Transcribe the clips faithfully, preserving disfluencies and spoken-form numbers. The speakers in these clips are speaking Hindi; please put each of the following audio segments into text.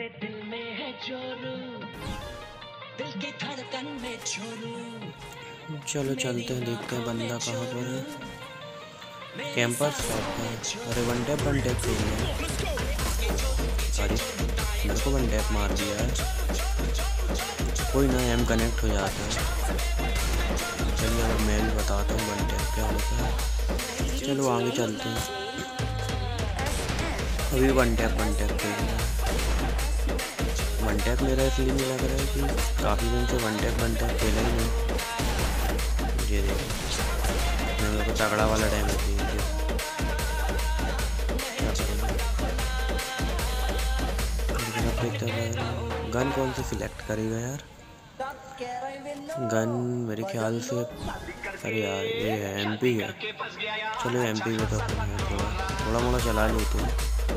दिल में है चोरू, दिल की धड़कन में छोरू। चलो चलते हैं, देखते हैं बंदा कहाँ पर है। कैंपस शॉप है। अरे वन टैप वन टैप खेल रहे हैं। अरे मेरे को वन टैप मार दिया है। कोई ना, एम कनेक्ट हो जाता है। चलिए अब मैं भी बताता हूँ वन टैप क्या होता है। चलो आगे चलते हैं। अभी वन टैप वन टैप खेल रहे हैं। वन टैप मेरा इसलिए नहीं लग रहा है कि काफ़ी दिन से वन टैप वन टैप खेला ही नहीं। ये देखो, मेरे को तगड़ा वाला डैमेज चाहिए। गन कौन सी सिलेक्ट करेगा यार? गन मेरे ख्याल से, अरे यार ये है एमपी है। चलो एमपी को तो थोड़ा थोड़ा मोड़ा चला लेते हैं।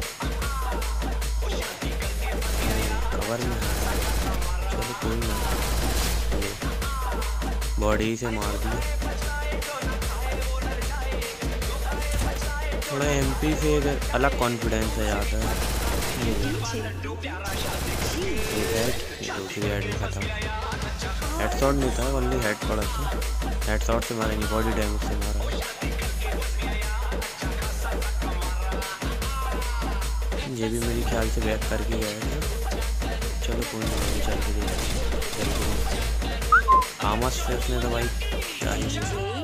कवर में चलो कोई ना, बॉडी से मार दी। थोड़ा एमपी से एक अलग कॉन्फिडेंस आ जाता है। दूसरी हेड में खत्म। हेड शॉट नहीं था, ओनली हेड पड़ा था। हेड शॉट से मारा नहीं, बॉडी डैमेज से मारा। ये भी मेरे ख्याल से बैक करके गया है। चलो कोई नहीं, चल के देखते। आमस से उसने तो भाई क्या ही